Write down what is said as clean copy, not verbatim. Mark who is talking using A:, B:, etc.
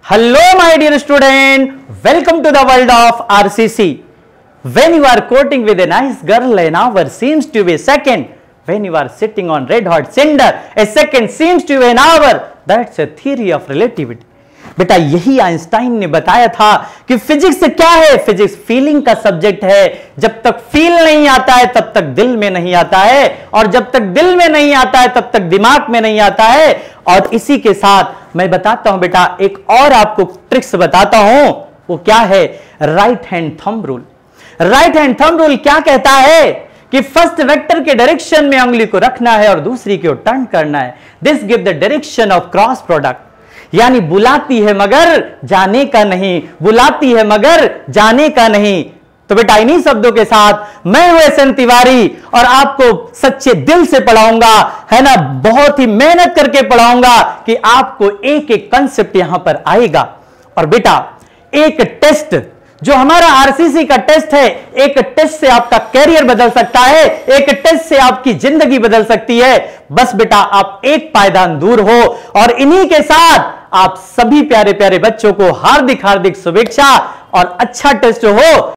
A: Hello, my dear student. Welcome to the world of RCC. When you are courting with a nice girl, an hour seems to be a second. When you are sitting on red hot cinder, a second seems to be an hour. That's a theory of relativity. बेटा यही Einstein ने बताया था कि physics क्या है। Physics feeling का subject है। जब तक फील नहीं आता है तब तक दिल में नहीं आता है, और जब तक दिल में नहीं आता है तब तक दिमाग में नहीं आता है। और इसी के साथ मैं बताता हूं बेटा, एक और आपको ट्रिक्स बताता हूं। वो क्या है? Right hand thumb rule. Right hand thumb rule क्या कहता है कि फर्स्ट वेक्टर के डायरेक्शन में उंगली को रखना है और दूसरी की ओर टर्न करना है। This give the direction of cross product. यानी बुलाती है मगर जाने का नहीं, बुलाती है मगर जाने का नहीं। तो बेटा इन्हीं शब्दों के साथ मैं हूं एस एन तिवारी और आपको सच्चे दिल से पढ़ाऊंगा, है ना, बहुत ही मेहनत करके पढ़ाऊंगा कि आपको एक एक कंसेप्ट यहां पर आएगा। और बेटा एक टेस्ट जो हमारा आरसीसी का टेस्ट है, एक टेस्ट से आपका कैरियर बदल सकता है, एक टेस्ट से आपकी जिंदगी बदल सकती है। बस बेटा आप एक पायदान दूर हो। और इन्हीं के साथ आप सभी प्यारे प्यारे बच्चों को हार्दिक हार्दिक शुभेच्छा और अच्छा टेस्ट हो।